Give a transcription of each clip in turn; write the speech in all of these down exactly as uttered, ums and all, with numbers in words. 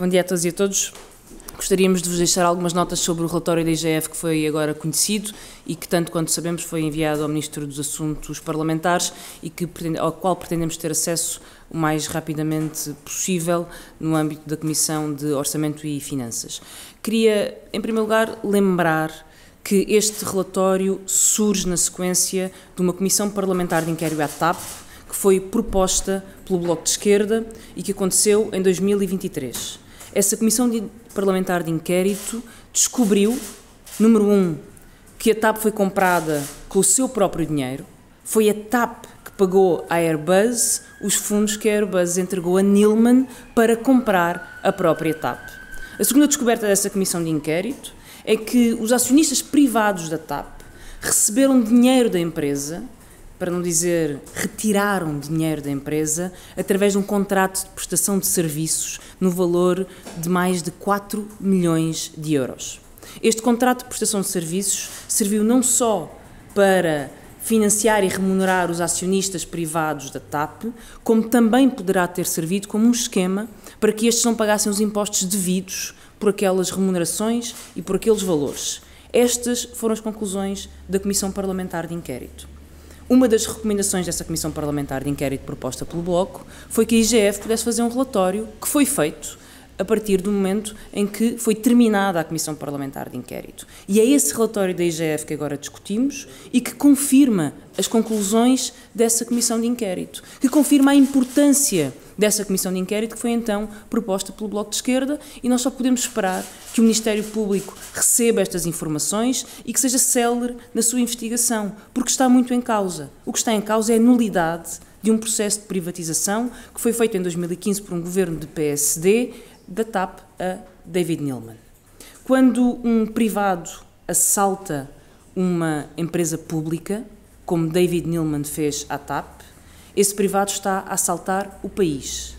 Bom dia a todos e a todos. Gostaríamos de vos deixar algumas notas sobre o relatório da I G F que foi agora conhecido e que, tanto quanto sabemos, foi enviado ao Ministro dos Assuntos Parlamentares e que, ao qual pretendemos ter acesso o mais rapidamente possível no âmbito da Comissão de Orçamento e Finanças. Queria, em primeiro lugar, lembrar que este relatório surge na sequência de uma Comissão Parlamentar de Inquérito à TAP, que foi proposta pelo Bloco de Esquerda e que aconteceu em dois mil e vinte e três. Essa Comissão de Parlamentar de Inquérito descobriu, número um, que a TAP foi comprada com o seu próprio dinheiro. Foi a TAP que pagou à Airbus os fundos que a Airbus entregou a Neilman para comprar a própria TAP. A segunda descoberta dessa Comissão de Inquérito é que os acionistas privados da TAP receberam dinheiro da empresa, para não dizer retiraram dinheiro da empresa, através de um contrato de prestação de serviços no valor de mais de quatro milhões de euros. Este contrato de prestação de serviços serviu não só para financiar e remunerar os acionistas privados da TAP, como também poderá ter servido como um esquema para que estes não pagassem os impostos devidos por aquelas remunerações e por aqueles valores. Estas foram as conclusões da Comissão Parlamentar de Inquérito. Uma das recomendações dessa Comissão Parlamentar de Inquérito proposta pelo Bloco foi que a I G F pudesse fazer um relatório que foi feito a partir do momento em que foi terminada a Comissão Parlamentar de Inquérito. E é esse relatório da I G F que agora discutimos e que confirma as conclusões dessa Comissão de Inquérito, que confirma a importância dessa Comissão de Inquérito que foi então proposta pelo Bloco de Esquerda, e nós só podemos esperar que o Ministério Público receba estas informações e que seja célere na sua investigação, porque está muito em causa. O que está em causa é a nulidade de um processo de privatização que foi feito em dois mil e quinze por um governo de P S D, da TAP a David Neilman. Quando um privado assalta uma empresa pública, como David Neilman fez à TAP, esse privado está a assaltar o país.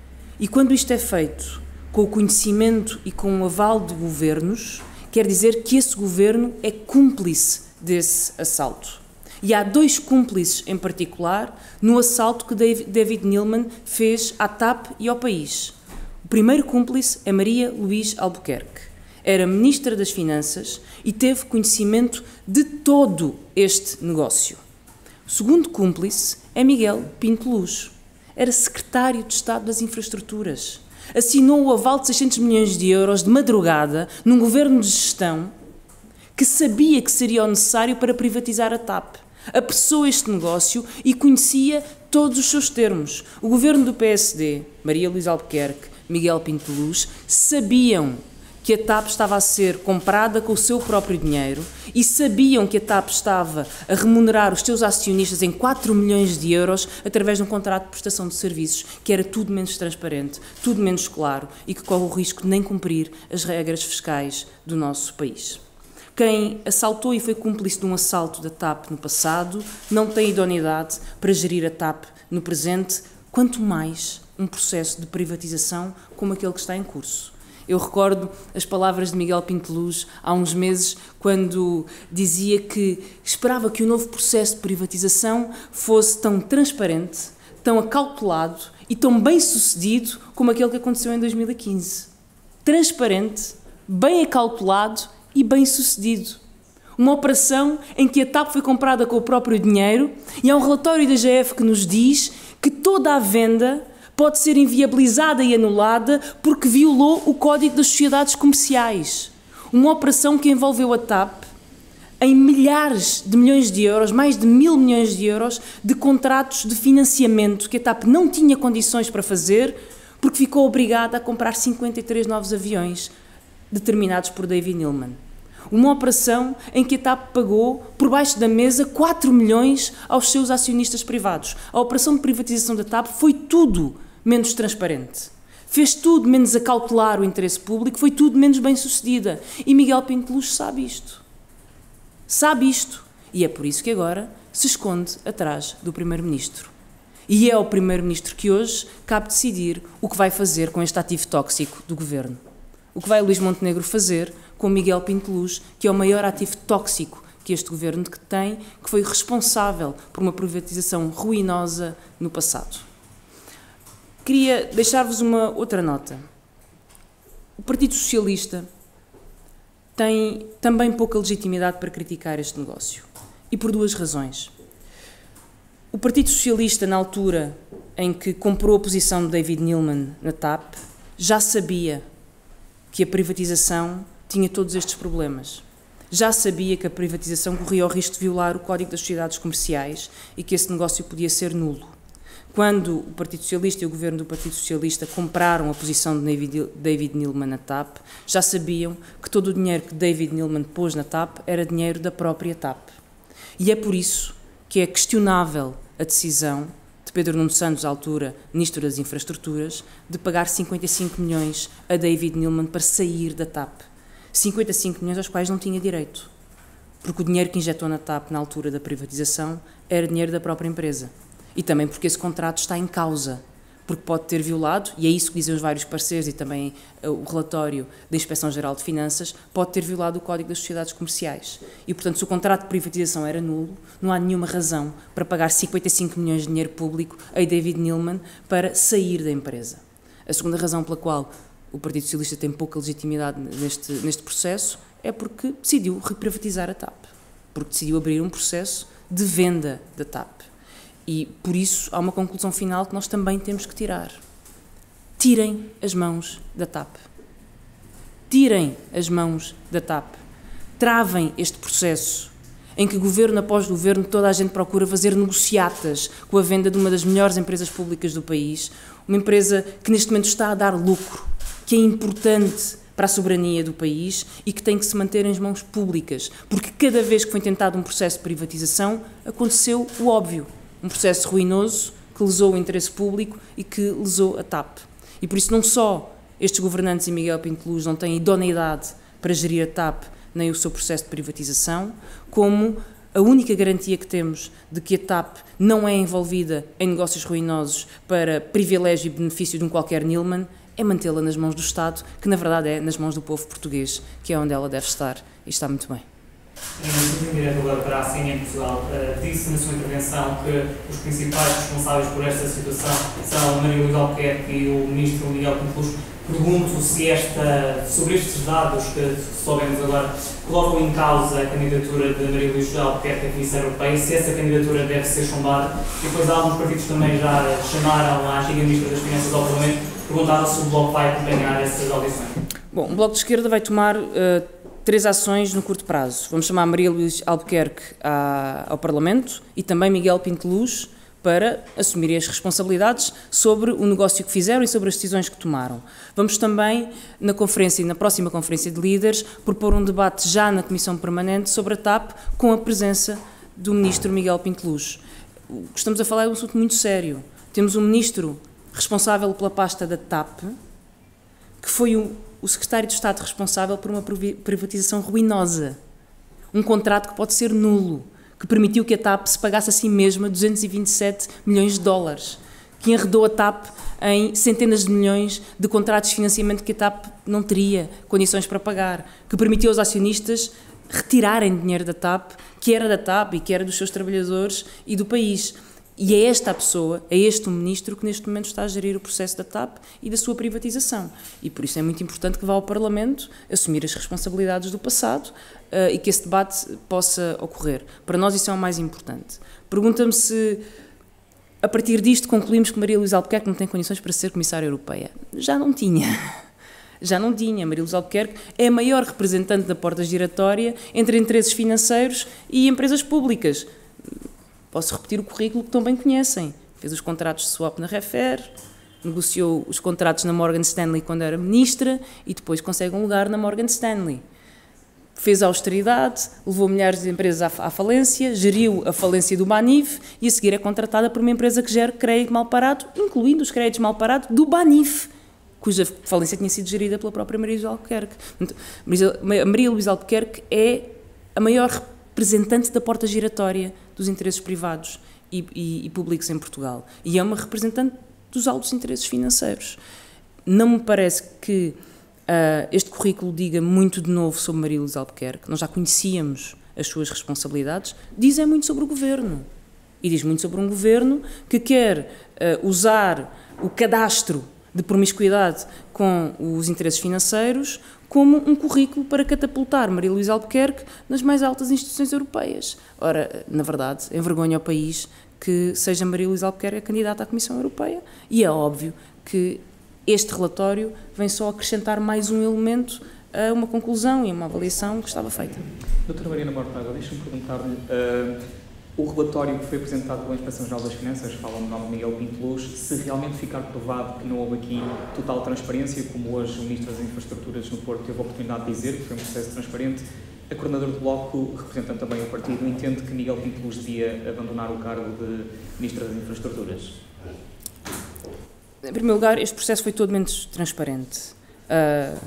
E quando isto é feito com o conhecimento e com o aval de governos, quer dizer que esse governo é cúmplice desse assalto. E há dois cúmplices em particular no assalto que David Neilman fez à TAP e ao país. O primeiro cúmplice é Maria Luís Albuquerque. Era Ministra das Finanças e teve conhecimento de todo este negócio. O segundo cúmplice é Miguel Pinto Luz. Era Secretário de Estado das Infraestruturas. Assinou o aval de seiscentos milhões de euros de madrugada num governo de gestão que sabia que seria o necessário para privatizar a TAP. Apressou este negócio e conhecia todos os seus termos. O governo do P S D, Maria Luís Albuquerque, Miguel Pinto Luz, sabiam que a TAP estava a ser comprada com o seu próprio dinheiro e sabiam que a TAP estava a remunerar os seus acionistas em quatro milhões de euros através de um contrato de prestação de serviços que era tudo menos transparente, tudo menos claro e que corre o risco de nem cumprir as regras fiscais do nosso país. Quem assaltou e foi cúmplice de um assalto da TAP no passado não tem idoneidade para gerir a TAP no presente, quanto mais um processo de privatização como aquele que está em curso. Eu recordo as palavras de Miguel Pinto Luz há uns meses, quando dizia que esperava que o novo processo de privatização fosse tão transparente, tão acautelado e tão bem sucedido como aquele que aconteceu em dois mil e quinze. Transparente, bem acautelado e bem sucedido. Uma operação em que a TAP foi comprada com o próprio dinheiro e há um relatório da I G F que nos diz que toda a venda pode ser inviabilizada e anulada porque violou o Código das Sociedades Comerciais. Uma operação que envolveu a TAP em milhares de milhões de euros, mais de mil milhões de euros, de contratos de financiamento que a TAP não tinha condições para fazer porque ficou obrigada a comprar cinquenta e três novos aviões determinados por David Neilman. Uma operação em que a TAP pagou, por baixo da mesa, quatro milhões aos seus acionistas privados. A operação de privatização da TAP foi tudo menos transparente. Fez tudo menos acautelar o interesse público, foi tudo menos bem sucedida. E Miguel Pinto Luz sabe isto. Sabe isto. E é por isso que agora se esconde atrás do Primeiro-Ministro. E é ao Primeiro-Ministro que hoje cabe decidir o que vai fazer com este ativo tóxico do Governo. O que vai Luís Montenegro fazer com Miguel Pinto Luz, que é o maior ativo tóxico que este Governo tem, que foi responsável por uma privatização ruinosa no passado. Queria deixar-vos uma outra nota. O Partido Socialista tem também pouca legitimidade para criticar este negócio, e por duas razões. O Partido Socialista, na altura em que comprou a posição de David Neeleman na T A P, já sabia que a privatização tinha todos estes problemas. Já sabia que a privatização corria o risco de violar o Código das Sociedades Comerciais e que esse negócio podia ser nulo. Quando o Partido Socialista e o governo do Partido Socialista compraram a posição de David Neeleman na T A P, já sabiam que todo o dinheiro que David Neeleman pôs na T A P era dinheiro da própria T A P. E é por isso que é questionável a decisão de Pedro Nuno Santos, à altura Ministro das Infraestruturas, de pagar cinquenta e cinco milhões a David Neeleman para sair da T A P. cinquenta e cinco milhões aos quais não tinha direito, porque o dinheiro que injetou na T A P na altura da privatização era dinheiro da própria empresa. E também porque esse contrato está em causa, porque pode ter violado, e é isso que dizem os vários parceiros e também o relatório da Inspeção-Geral de Finanças, pode ter violado o Código das Sociedades Comerciais. E, portanto, se o contrato de privatização era nulo, não há nenhuma razão para pagar cinquenta e cinco milhões de dinheiro público a David Neeleman para sair da empresa. A segunda razão pela qual o Partido Socialista tem pouca legitimidade neste, neste processo é porque decidiu reprivatizar a T A P, porque decidiu abrir um processo de venda da T A P. E, por isso, há uma conclusão final que nós também temos que tirar. Tirem as mãos da T A P. Tirem as mãos da T A P. Travem este processo em que, governo após governo, toda a gente procura fazer negociatas com a venda de uma das melhores empresas públicas do país, uma empresa que neste momento está a dar lucro, que é importante para a soberania do país e que tem que se manter em mãos públicas, porque cada vez que foi tentado um processo de privatização, aconteceu o óbvio. Um processo ruinoso que lesou o interesse público e que lesou a T A P. E por isso não só estes governantes e Miguel Pinto-Luz não têm idoneidade para gerir a T A P nem o seu processo de privatização, como a única garantia que temos de que a T A P não é envolvida em negócios ruinosos para privilégio e benefício de um qualquer Neeleman é mantê-la nas mãos do Estado, que na verdade é nas mãos do povo português, que é onde ela deve estar, e está muito bem. Em direto agora para a C N N Portugal, uh, disse na sua intervenção que os principais responsáveis por esta situação são Maria Luísa Albuquerque e o Ministro Miguel Pinto-Luz. Pergunto se esta, sobre estes dados que soubemos agora, colocam em causa a candidatura de Maria Luísa Albuquerque à Comissão Europeia, se essa candidatura deve ser chumbada. E depois alguns partidos também já chamaram a antiga Ministra das Finanças ao Parlamento, perguntaram se o Bloco vai acompanhar essas audições. Bom, o Bloco de Esquerda vai tomar uh, três ações no curto prazo. Vamos chamar Maria Luísa Albuquerque à, ao Parlamento e também Miguel Pinto-Luz para assumirem as responsabilidades sobre o negócio que fizeram e sobre as decisões que tomaram. Vamos também, na conferência e na próxima conferência de líderes, propor um debate já na Comissão Permanente sobre a T A P com a presença do Ministro Miguel Pinto-Luz. O que estamos a falar é um assunto muito sério. Temos um Ministro responsável pela pasta da T A P, que foi o, o Secretário de Estado responsável por uma privatização ruinosa. Um contrato que pode ser nulo, que permitiu que a T A P se pagasse a si mesma duzentos e vinte e sete milhões de dólares, que enredou a T A P em centenas de milhões de contratos de financiamento que a T A P não teria condições para pagar, que permitiu aos acionistas retirarem dinheiro da T A P, que era da T A P e que era dos seus trabalhadores e do país. E é esta a pessoa, é este o ministro que neste momento está a gerir o processo da T A P e da sua privatização. E por isso é muito importante que vá ao Parlamento assumir as responsabilidades do passado uh, e que esse debate possa ocorrer. Para nós isso é o mais importante. Pergunta-me se, a partir disto, concluímos que Maria Luísa Albuquerque não tem condições para ser Comissária Europeia. Já não tinha. Já não tinha. Maria Luísa Albuquerque é a maior representante da porta giratória entre interesses financeiros e empresas públicas. Posso repetir o currículo que tão bem conhecem. Fez os contratos de swap na Refer, negociou os contratos na Morgan Stanley quando era ministra e depois consegue um lugar na Morgan Stanley. Fez a austeridade, levou milhares de empresas à, à falência, geriu a falência do Banif e a seguir é contratada por uma empresa que gera crédito mal parado, incluindo os créditos mal parados do Banif, cuja falência tinha sido gerida pela própria Maria Luísa Albuquerque. Maria Luísa Albuquerque é a maior representante da porta giratória dos interesses privados e, e, e públicos em Portugal. E é uma representante dos altos interesses financeiros. Não me parece que uh, este currículo diga muito de novo sobre Maria Luísa Albuquerque. Nós já conhecíamos as suas responsabilidades. Diz é muito sobre o governo. E diz muito sobre um governo que quer uh, usar o cadastro de promiscuidade com os interesses financeiros, como um currículo para catapultar Maria Luísa Albuquerque nas mais altas instituições europeias. Ora, na verdade, envergonha o país que seja Maria Luísa Albuquerque a candidata à Comissão Europeia, e é óbvio que este relatório vem só acrescentar mais um elemento a uma conclusão e uma avaliação que estava feita. Doutora Mariana Mortágua, deixa-me perguntar-lhe, uh, o relatório que foi apresentado pela Inspeção-Geral das Finanças, fala no nome de Miguel Pinto Luz, se realmente ficar provado que não houve aqui total transparência, como hoje o Ministro das Infraestruturas no Porto teve a oportunidade de dizer, que foi um processo transparente, a coordenadora do Bloco, representando também o partido, entende que Miguel Pinto Luz devia abandonar o cargo de Ministro das Infraestruturas? Em primeiro lugar, este processo foi todo menos transparente. Uh,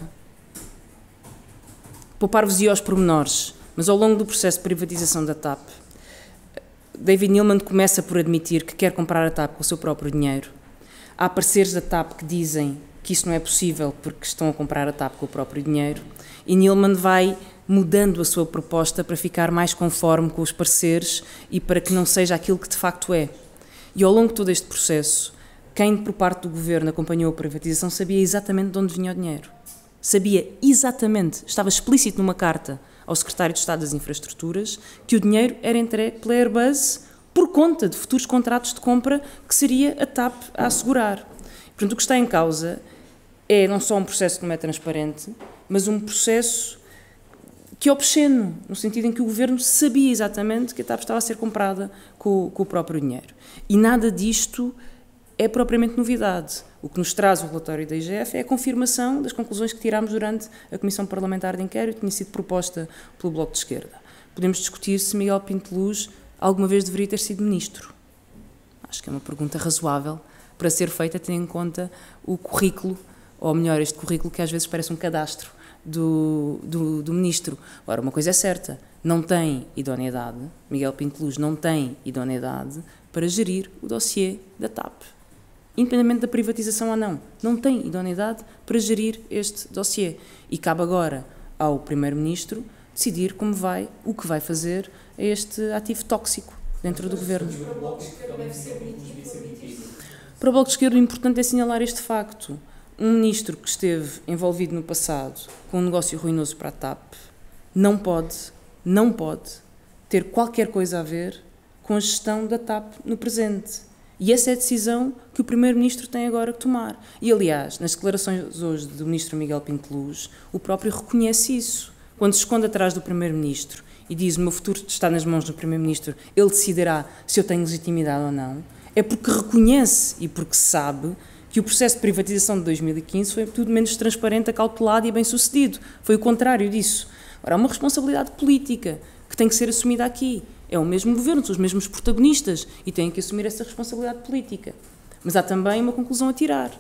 Poupar-vos aos pormenores, mas ao longo do processo de privatização da TAP, David Neeleman começa por admitir que quer comprar a TAP com o seu próprio dinheiro. Há parceiros da TAP que dizem que isso não é possível porque estão a comprar a TAP com o próprio dinheiro, e Neeleman vai mudando a sua proposta para ficar mais conforme com os parceiros e para que não seja aquilo que de facto é. E ao longo de todo este processo, quem por parte do Governo acompanhou a privatização sabia exatamente de onde vinha o dinheiro. Sabia exatamente, estava explícito numa carta ao Secretário de Estado das Infraestruturas, que o dinheiro era entregue pela Airbus por conta de futuros contratos de compra que seria a TAP a assegurar. Portanto, o que está em causa é não só um processo que não é transparente, mas um processo que é obsceno, no sentido em que o Governo sabia exatamente que a TAP estava a ser comprada com, com o próprio dinheiro. E nada disto é propriamente novidade. O que nos traz o relatório da I G F é a confirmação das conclusões que tirámos durante a Comissão Parlamentar de Inquérito, que tinha sido proposta pelo Bloco de Esquerda. Podemos discutir se Miguel Pinto Luz alguma vez deveria ter sido ministro. Acho que é uma pergunta razoável para ser feita, tendo em conta o currículo, ou melhor, este currículo que às vezes parece um cadastro do, do, do ministro. Ora, uma coisa é certa, não tem idoneidade, Miguel Pinto Luz não tem idoneidade para gerir o dossiê da TAP. Independentemente da privatização ou não, não tem idoneidade para gerir este dossiê. E cabe agora ao Primeiro-Ministro decidir como vai, o que vai fazer a este ativo tóxico dentro do Governo. Para o Bloco de Esquerda, o importante é assinalar este facto. Um ministro que esteve envolvido no passado com um negócio ruinoso para a TAP não pode, não pode ter qualquer coisa a ver com a gestão da TAP no presente. E essa é a decisão que o Primeiro-Ministro tem agora que tomar. E, aliás, nas declarações hoje do Ministro Miguel Pinto Luz, o próprio reconhece isso. Quando se esconde atrás do Primeiro-Ministro e diz o meu futuro está nas mãos do Primeiro-Ministro, ele decidirá se eu tenho legitimidade ou não, é porque reconhece e porque sabe que o processo de privatização de dois mil e quinze foi tudo menos transparente, acautelado e bem-sucedido. Foi o contrário disso. Ora, há uma responsabilidade política que tem que ser assumida aqui. É o mesmo governo, são os mesmos protagonistas e têm que assumir essa responsabilidade política. Mas há também uma conclusão a tirar.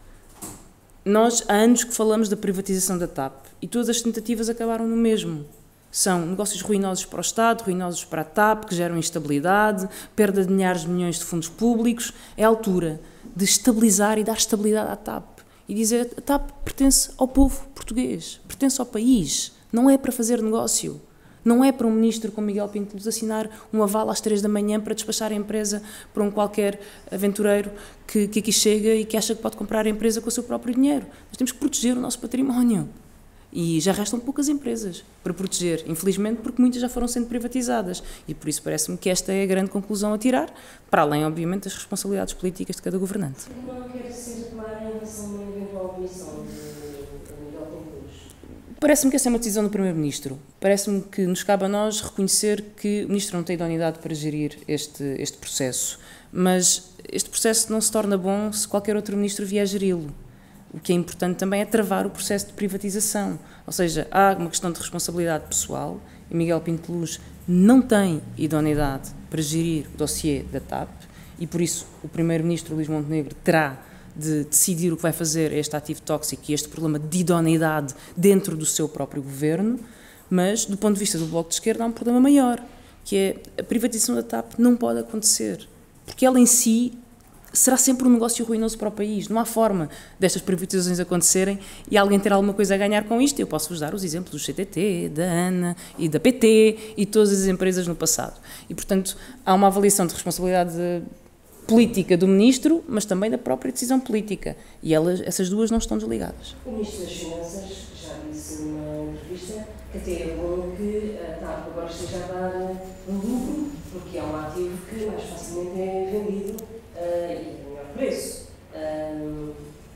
Nós há anos que falamos da privatização da TAP e todas as tentativas acabaram no mesmo. São negócios ruinosos para o Estado, ruinosos para a TAP, que geram instabilidade, perda de milhares de milhões de fundos públicos. É a altura de estabilizar e dar estabilidade à TAP. E dizer a TAP pertence ao povo português, pertence ao país, não é para fazer negócio. Não é para um ministro como Miguel Pinto Luz assinar um aval às três da manhã para despachar a empresa para um qualquer aventureiro que, que aqui chega e que acha que pode comprar a empresa com o seu próprio dinheiro. Nós temos que proteger o nosso património. E já restam poucas empresas para proteger, infelizmente, porque muitas já foram sendo privatizadas. E por isso parece-me que esta é a grande conclusão a tirar, para além, obviamente, das responsabilidades políticas de cada governante. Não quer ser clara em relação a uma eventual omissão de Miguel Pinto Luz? Parece-me que essa é uma decisão do Primeiro-Ministro. Parece-me que nos cabe a nós reconhecer que o Ministro não tem idoneidade para gerir este, este processo. Mas este processo não se torna bom se qualquer outro Ministro vier geri-lo. O que é importante também é travar o processo de privatização. Ou seja, há uma questão de responsabilidade pessoal e Miguel Pinto Luz não tem idoneidade para gerir o dossiê da TAP e, por isso, o Primeiro-Ministro Luís Montenegro terá de decidir o que vai fazer a este ativo tóxico e este problema de idoneidade dentro do seu próprio governo, mas, do ponto de vista do Bloco de Esquerda, há um problema maior, que é a privatização da TAP não pode acontecer, porque ela em si será sempre um negócio ruinoso para o país. Não há forma destas privatizações acontecerem e alguém ter alguma coisa a ganhar com isto. Eu posso-vos dar os exemplos do C T T, da ANA e da P T e todas as empresas no passado. E, portanto, há uma avaliação de responsabilidade política do Ministro, mas também da própria decisão política. E elas, essas duas não estão desligadas. O Ministro das Finanças já disse numa entrevista que até é bom que a TAP agora esteja a dar um lucro, porque é um ativo que mais facilmente é vendido uh, e a melhor preço. Uh,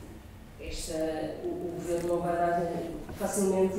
esta, o, o Governo não vai dar facilmente...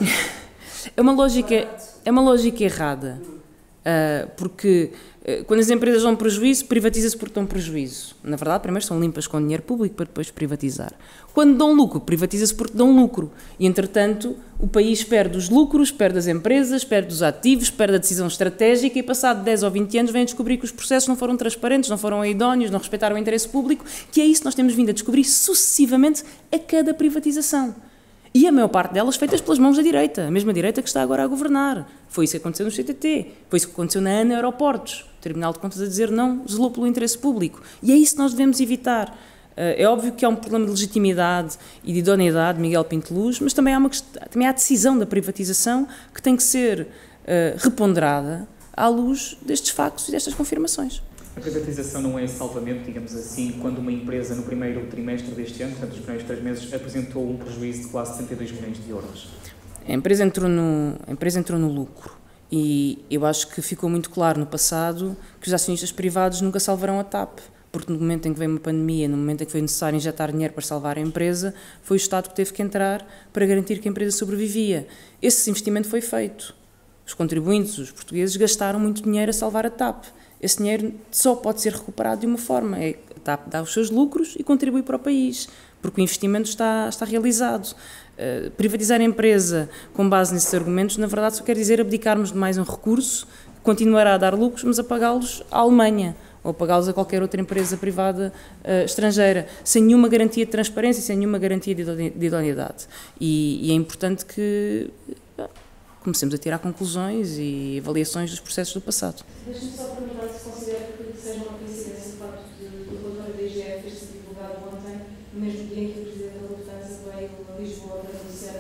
É uma lógica, é uma lógica errada, uh, porque uh, quando as empresas dão prejuízo, privatiza-se porque dão prejuízo. Na verdade, primeiro são limpas com dinheiro público para depois privatizar. Quando dão lucro, privatiza-se porque dão lucro. E, entretanto, o país perde os lucros, perde as empresas, perde os ativos, perde a decisão estratégica e, passado dez ou vinte anos, vem a descobrir que os processos não foram transparentes, não foram idóneos, não respeitaram o interesse público, que é isso que nós temos vindo a descobrir sucessivamente a cada privatização. E a maior parte delas feitas pelas mãos da direita, a mesma direita que está agora a governar. Foi isso que aconteceu no C T T, foi isso que aconteceu na ANA Aeroportos. O Tribunal de Contas a dizer não, zelou pelo interesse público. E é isso que nós devemos evitar. É óbvio que há um problema de legitimidade e de idoneidade de Miguel Pinto Luz, mas também há, uma, também há a decisão da privatização que tem que ser uh, reponderada à luz destes factos e destas confirmações. A privatização não é salvamento, digamos assim, quando uma empresa no primeiro trimestre deste ano, portanto, nos primeiros três meses, apresentou um prejuízo de quase setenta e dois milhões de euros. A empresa entrou no, a empresa entrou no lucro e eu acho que ficou muito claro no passado que os acionistas privados nunca salvarão a TAP, porque no momento em que veio uma pandemia, no momento em que foi necessário injetar dinheiro para salvar a empresa, foi o Estado que teve que entrar para garantir que a empresa sobrevivia. Esse investimento foi feito. Os contribuintes, os portugueses, gastaram muito dinheiro a salvar a TAP. Esse dinheiro só pode ser recuperado de uma forma, é a TAP dá os seus lucros e contribui para o país, porque o investimento está, está realizado. Uh, privatizar a empresa com base nesses argumentos, na verdade, só quer dizer abdicarmos de mais um recurso, que continuará a dar lucros, mas a pagá-los à Alemanha, ou a pagá-los a qualquer outra empresa privada uh, estrangeira, sem nenhuma garantia de transparência, sem nenhuma garantia de idoneidade. E, e é importante que uh, comecemos a tirar conclusões e avaliações dos processos do passado. Deixe-me só perguntar se considera que seja uma coincidência o facto de o relatório da I G F ter sido divulgado ontem, no mesmo dia em que o Presidente da Lufthansa veio a Lisboa para anunciar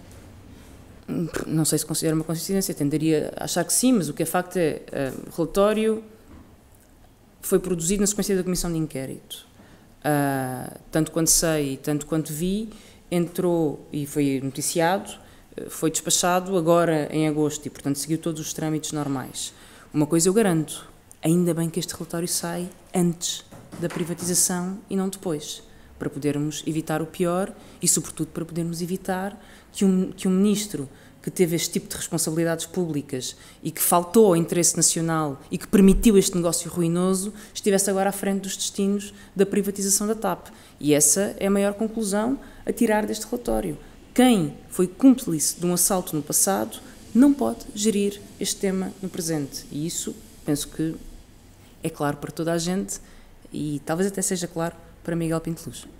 a TAP. Não sei se considera uma coincidência, tenderia a achar que sim, mas o que é facto é uh, o relatório foi produzido na sequência da Comissão de Inquérito. Uh, tanto quanto sei, tanto quanto vi, entrou e foi noticiado, foi despachado agora em agosto e, portanto, seguiu todos os trâmites normais. Uma coisa eu garanto, ainda bem que este relatório sai antes da privatização e não depois, para podermos evitar o pior e, sobretudo, para podermos evitar que um, que um ministro que teve este tipo de responsabilidades públicas e que faltou ao interesse nacional e que permitiu este negócio ruinoso, estivesse agora à frente dos destinos da privatização da TAP. E essa é a maior conclusão a tirar deste relatório. Quem foi cúmplice de um assalto no passado não pode gerir este tema no presente. E isso, penso que é claro para toda a gente e talvez até seja claro para Miguel Pinto Luz.